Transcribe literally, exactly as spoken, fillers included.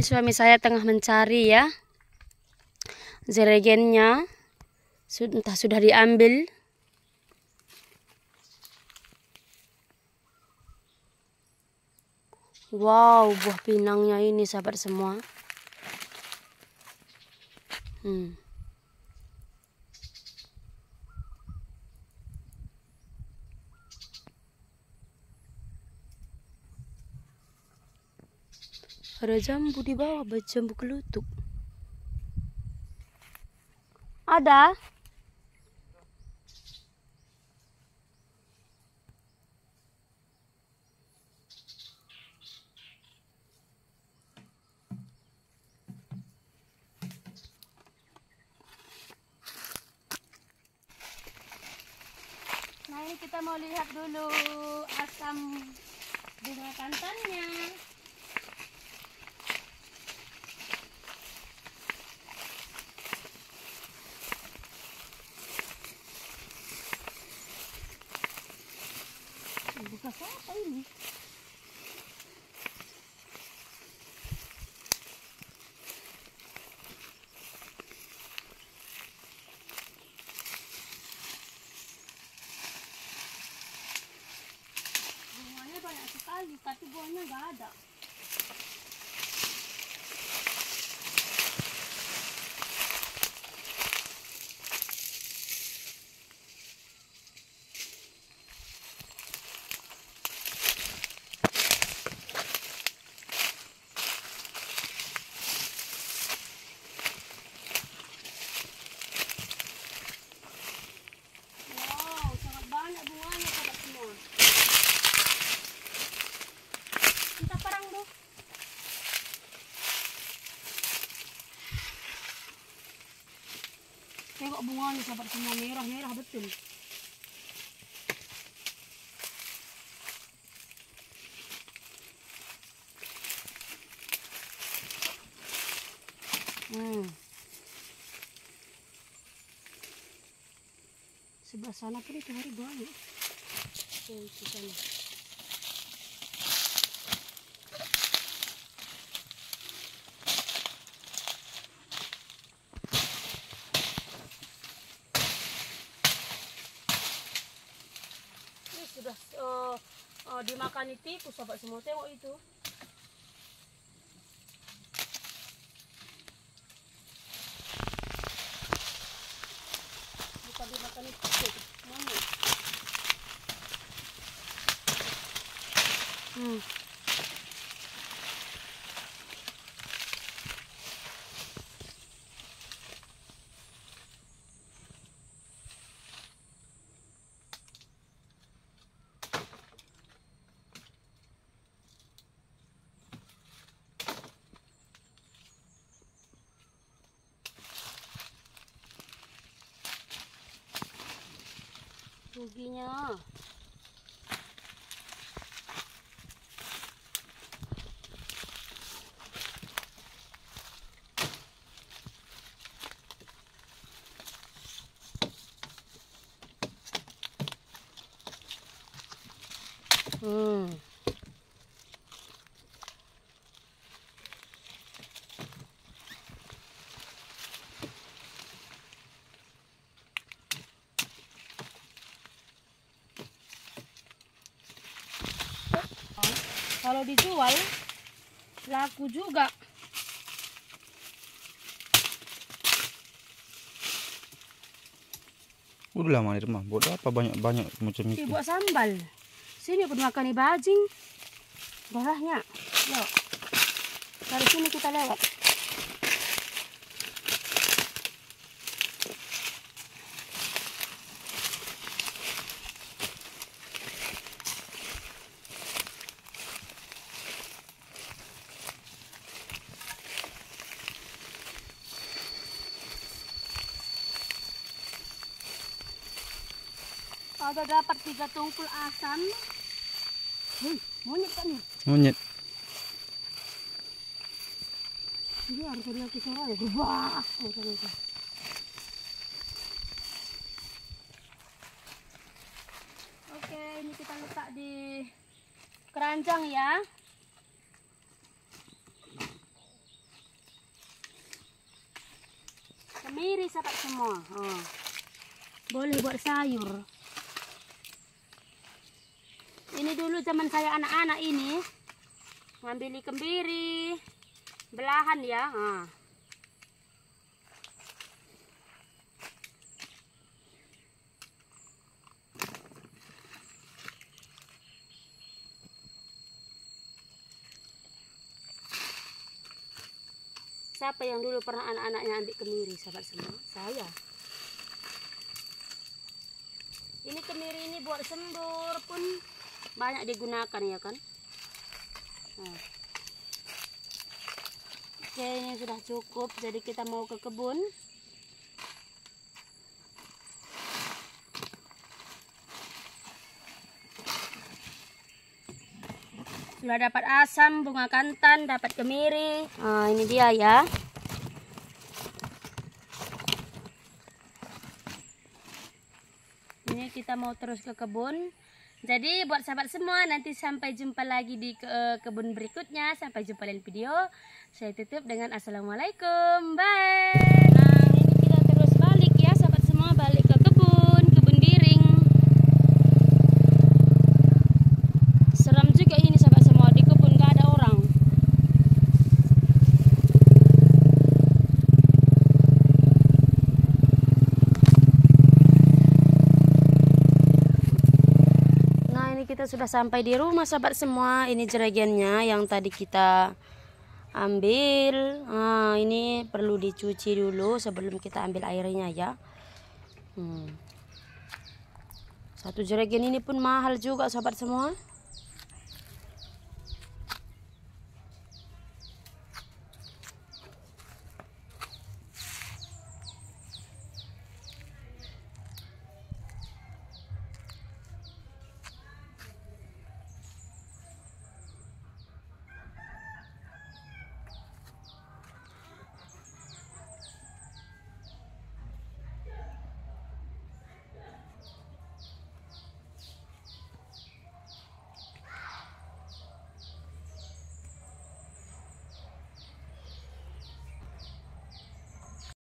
suami saya tengah mencari ya. Jerigennya entah sudah diambil. Wow, buah pinangnya ini sahabat semua. Hmm. Ada jambu di bawah, jambu kelutuk. Ada? Nah, ini kita mau lihat dulu asam bunga kantannya. Bekas apa ini? Bunganya banyak sekali, tapi buahnya nggak ada. Tengok bunganya sahabat semua, merah-merah betul. Hmm. Sebelah sana pun itu hari banyak. Oke, itu sana. Sudah uh, uh, dimakan tikus sahabat semua, tengok itu. Bukan dimakan tikus, mana? Hmm. Ruginya. Hmm. Kalau dijual laku juga. Udah lama di rumah, buat apa banyak-banyak macam itu? Buat sambal. Sini pun makan bajing. Darahnya. Yuk. Dari sini kita lewat. Ada dapat tiga tungkul asam. Hei, monyet kan nih? Monyet. Dia harus ada yang kisah ya. Wah, oke, ini kita letak di keranjang ya. kemiri sahabat semua. Oh. Boleh buat sayur. Ini dulu zaman saya anak-anak ini ngambil kemiri, belahan ya. Nah. Siapa yang dulu pernah anak-anaknya ambil kemiri, sahabat semua? Saya. Ini kemiri ini buat sembur pun banyak digunakan ya kan. Nah. Oke, ini sudah cukup. Jadi kita mau ke kebun. Sudah dapat asam, bunga kantan, dapat kemiri. Nah, ini dia ya. Ini kita mau terus ke kebun. Jadi buat sahabat semua, nanti sampai jumpa lagi di ke kebun berikutnya. Sampai jumpa lain video. Saya tutup dengan assalamualaikum. Bye. Nah, ini kita terus balik ya sahabat semua, balik ke kebun, kebun biring. Seram juga ini sahabat semua, di kebun gak ada orang. Kita sudah sampai di rumah sahabat semua. Ini jeragennya yang tadi kita ambil. Nah, ini perlu dicuci dulu sebelum kita ambil airnya ya. Hmm. Satu jeragen ini pun mahal juga sahabat semua.